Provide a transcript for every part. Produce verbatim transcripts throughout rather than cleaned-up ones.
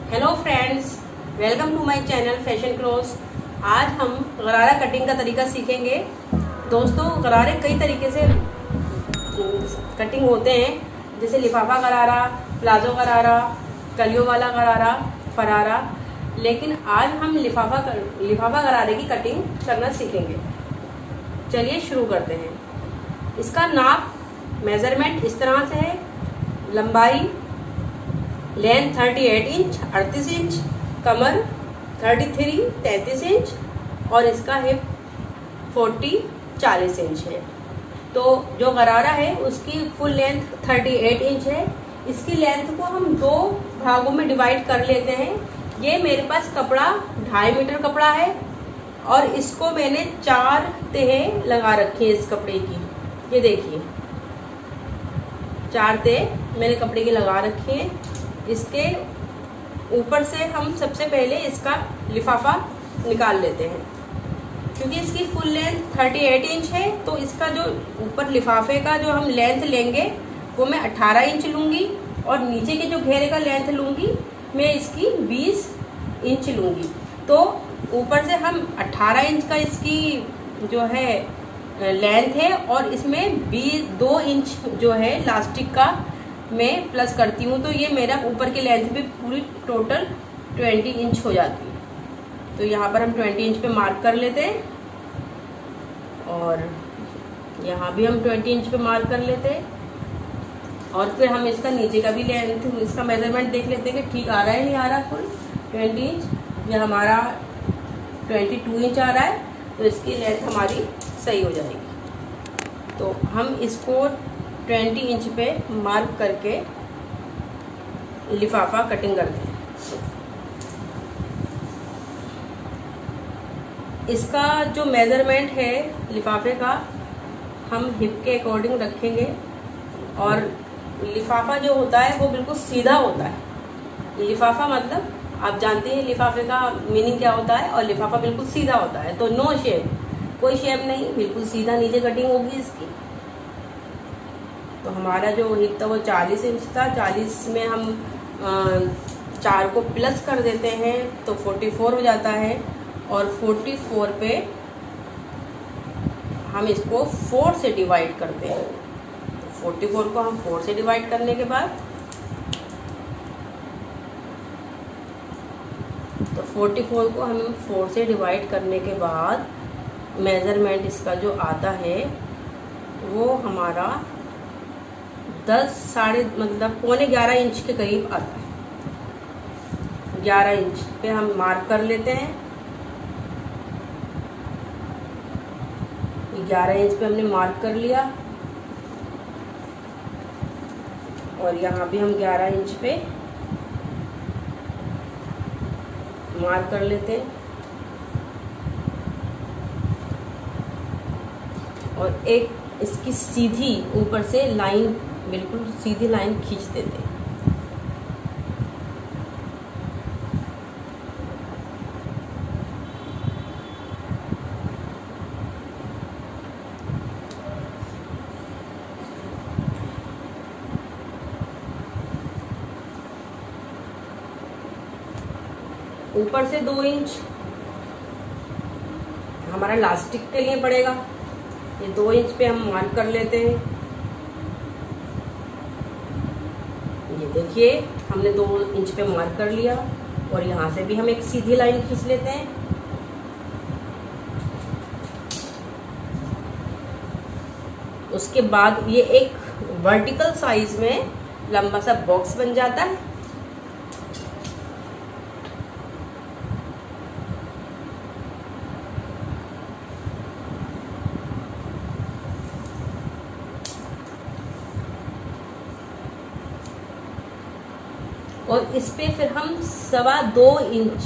Hello friends, welcome to my channel fashion cross. आज हम गरारा कटिंग का तरीका सीखेंगे। दोस्तों, गरारे कई तरीके से कटिंग होते हैं, जैसे लिफाफा गरारा, प्लाजो गरारा, कलियों वाला गरारा, फरारा। लेकिन आज हम लिफाफा लिफाफा गरारे की कटिंग करना सीखेंगे। चलिए शुरू करते हैं। इसका नाप मेजरमेंट इस तरह से है। लंबाई लेंथ अड़तीस इंच अड़तीस इंच, कमर तैंतीस तैंतीस इंच और इसका हिप चालीस चालीस इंच है। तो जो गरारा है उसकी फुल लेंथ अड़तीस इंच है। इसकी लेंथ को हम दो भागों में डिवाइड कर लेते हैं। ये मेरे पास कपड़ा ढाई मीटर कपड़ा है और इसको मैंने चार तह लगा रखी है इस कपड़े की। ये देखिए, चार तह मैंने कपड़े की लगा रखी है। इसके ऊपर से हम सबसे पहले इसका लिफाफा निकाल लेते हैं। क्योंकि इसकी फुल लेंथ अड़तीस इंच है तो इसका जो ऊपर लिफाफे का जो हम लेंथ लेंगे वो मैं अठारह इंच लूंगी और नीचे के जो घेरे का लेंथ लूंगी मैं इसकी बीस इंच लूंगी। तो ऊपर से हम अठारह इंच का इसकी जो है लेंथ है और इसमें बीस दो इंच जो है लास्टिक का मैं प्लस करती हूँ, तो ये मेरा ऊपर की लेंथ भी पूरी टोटल बीस इंच हो जाती है। तो यहाँ पर हम बीस इंच पे मार्क कर लेते हैं और यहाँ भी हम बीस इंच पे मार्क कर लेते हैं। और फिर हम इसका नीचे का भी लेंथ, इसका मेजरमेंट देख लेते हैं कि ठीक आ रहा है नहीं आ रहा। फुल बीस इंच या हमारा बाईस इंच आ रहा है, तो इसकी लेंथ हमारी सही हो जाएगी। तो हम इसको बीस इंच पे मार्क करके लिफाफा कटिंग करते हैं। इसका जो मेजरमेंट है लिफाफे का हम हिप के अकॉर्डिंग रखेंगे और लिफाफा जो होता है वो बिल्कुल सीधा होता है। लिफाफा मतलब आप जानते हैं लिफाफे का मीनिंग क्या होता है, और लिफाफा बिल्कुल सीधा होता है। तो नो शेप, कोई शेप नहीं, बिल्कुल सीधा नीचे कटिंग होगी इसकी। तो हमारा जो हिप था वो चालीस इंच था। चालीस में हम आ, चार को प्लस कर देते हैं तो चौवालीस हो जाता है और चौवालीस पे हम इसको फोर से डिवाइड करते हैं। तो चौवालीस को हम फोर से डिवाइड करने के बाद तो चौवालीस को हम फोर से डिवाइड करने के बाद मेजरमेंट इसका जो आता है वो हमारा दस साढ़े मतलब पौने ग्यारह इंच के करीब आता है। ग्यारह इंच पे हम मार्क कर लेते हैं। ग्यारह इंच पे हमने मार्क कर लिया और यहाँ भी हम ग्यारह इंच पे मार्क कर लेते हैं और एक इसकी सीधी ऊपर से लाइन, बिल्कुल सीधी लाइन खींच देते हैं। ऊपर से दो इंच हमारा लास्टिक के लिए पड़ेगा। ये दो इंच पे हम मार्क कर लेते हैं। ये देखिए, हमने दो इंच पे मार्क कर लिया और यहाँ से भी हम एक सीधी लाइन खींच लेते हैं। उसके बाद ये एक वर्टिकल साइज में लंबा सा बॉक्स बन जाता है। और इस पे फिर हम सवा दो इंच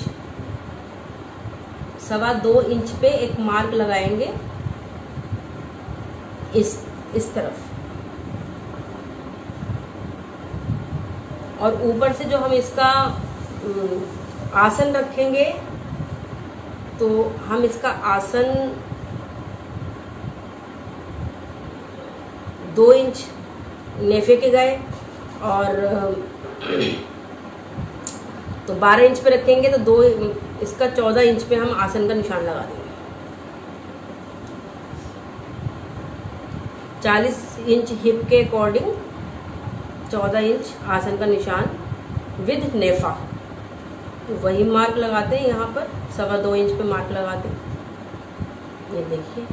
सवा दो इंच पे एक मार्क लगाएंगे इस इस तरफ। और ऊपर से जो हम इसका आसन रखेंगे तो हम इसका आसन दो इंच नेफे के गए और तो बारह इंच पे रखेंगे तो दो इसका चौदह इंच पे हम आसन का निशान लगा देंगे। चालीस इंच हिप के अकॉर्डिंग चौदह इंच आसन का निशान विद नेफा, तो वही मार्क लगाते हैं यहाँ पर, सवा दो इंच पे मार्क लगाते हैं। ये देखिए,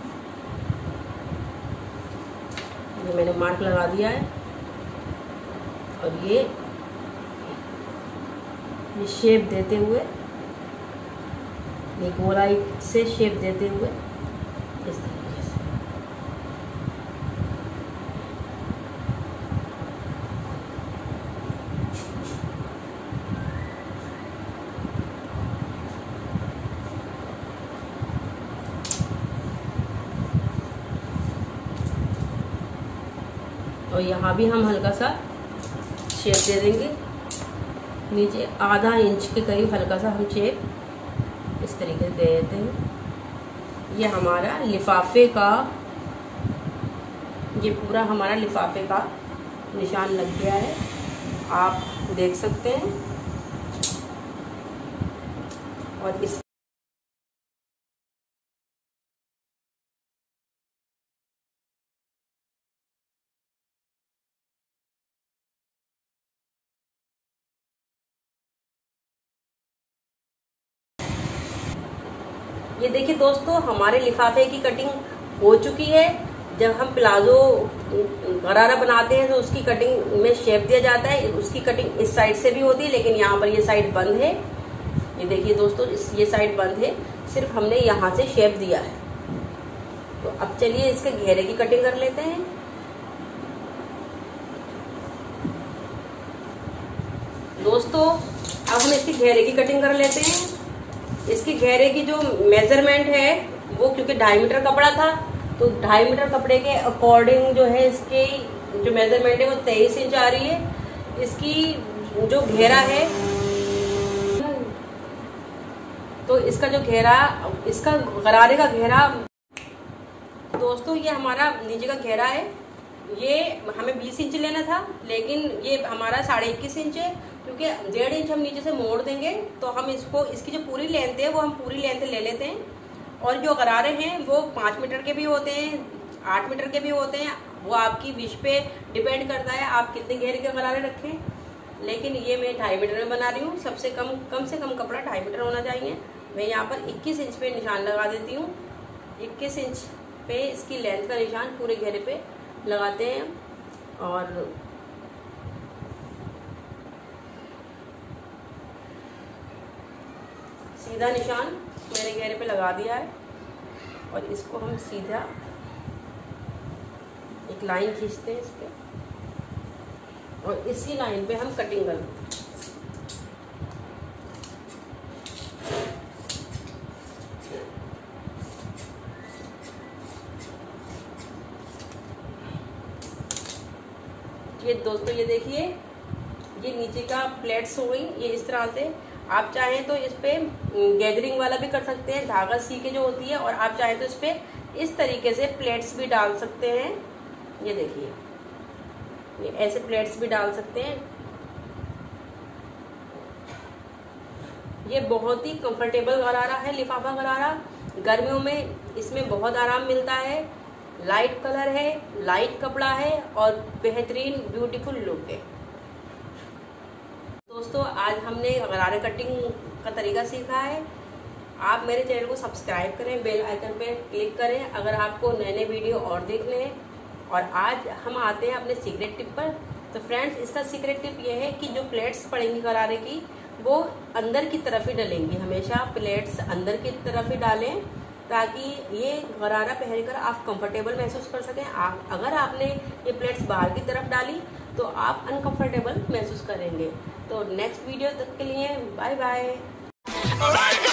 ये मैंने मार्क लगा दिया है। और ये ये शेप देते हुए, ये गोलाई से शेप देते हुए इस तरीके से। और यहाँ भी हम हल्का सा शेप दे देंगे, नीचे आधा इंच के करीब हल्का सा हम शेप इस तरीके से दे देते हैं। ये हमारा लिफाफे का, ये पूरा हमारा लिफाफे का निशान लग गया है, आप देख सकते हैं। और इस ये देखिए दोस्तों, हमारे लिफाफे की कटिंग हो चुकी है। जब हम प्लाजो गरारा बनाते हैं तो उसकी कटिंग में शेप दिया जाता है, उसकी कटिंग इस साइड से भी होती है, लेकिन यहाँ पर ये साइड बंद है। ये देखिए दोस्तों, इस ये साइड बंद है, सिर्फ हमने यहाँ से शेप दिया है। तो अब चलिए इसके घेरे की कटिंग कर लेते हैं। दोस्तों अब हम इसकी घेरे की कटिंग कर लेते हैं। इसकी घेरे की जो मेजरमेंट है वो, क्योंकि ढाई मीटर कपड़ा था, तो ढाई मीटर कपड़े के अकॉर्डिंग जो है इसकी जो मेजरमेंट है वो तेईस इंच आ रही है। इसकी जो घेरा है, तो इसका जो घेरा, इसका गरारे का घेरा दोस्तों, ये हमारा नीचे का घेरा है। ये हमें बीस इंच लेना था, लेकिन ये हमारा साढ़े इक्कीस इंच है, क्योंकि डेढ़ इंच हम नीचे से मोड़ देंगे तो हम इसको, इसकी जो पूरी लेंथ है वो हम पूरी लेंथ ले लेते हैं। और जो गरारे हैं वो पाँच मीटर के भी होते हैं, आठ मीटर के भी होते हैं, वो आपकी विश पे डिपेंड करता है आप कितने घेरे के गरारे रखें। लेकिन ये मैं ढाई मीटर में बना रही हूँ, सबसे कम कम से कम कपड़ा ढाई मीटर होना चाहिए। मैं यहाँ पर इक्कीस इंच पे निशान लगा देती हूँ। इक्कीस इंच पे इसकी लेंथ का निशान पूरे घेरे पे लगाते हैं। और सीधा निशान मेरे घेरे पे लगा दिया है, और इसको हम सीधा एक लाइन खींचते हैं इस पे, और इसी लाइन पे हम कटिंग करते हैं। ये दोस्तों ये देखिए, ये नीचे का प्लेट्स हो गई ये इस तरह से। आप चाहें तो इस पे गैदरिंग वाला भी कर सकते हैं, धागा सी के जो होती है, और आप चाहें तो इस पे इस तरीके से प्लेट्स भी डाल सकते हैं। ये देखिए, ये ऐसे प्लेट्स भी डाल सकते हैं। ये बहुत ही कंफर्टेबल गरारा है, लिफाफा गरारा। गर्मियों में इसमें बहुत आराम मिलता है। लाइट कलर है, लाइट कपड़ा है, और बेहतरीन ब्यूटीफुल लुक है। दोस्तों आज हमने गरारे कटिंग का तरीका सीखा है। आप मेरे चैनल को सब्सक्राइब करें, बेल आइकन पे क्लिक करें अगर आपको नए नए वीडियो और देखने हैं। और आज हम आते हैं अपने सीक्रेट टिप पर। तो फ्रेंड्स, इसका सीक्रेट टिप ये है कि जो प्लेट्स पड़ेंगी गरारे की, वो अंदर की तरफ ही डलेंगी। हमेशा प्लेट्स अंदर की तरफ ही डालें, ताकि ये गरारा पहनकर आप कंफर्टेबल महसूस कर सकें। आप अगर आपने ये प्लेट्स बाहर की तरफ डाली तो आप अनकंफर्टेबल महसूस करेंगे। तो नेक्स्ट वीडियो तक के लिए बाय बाय।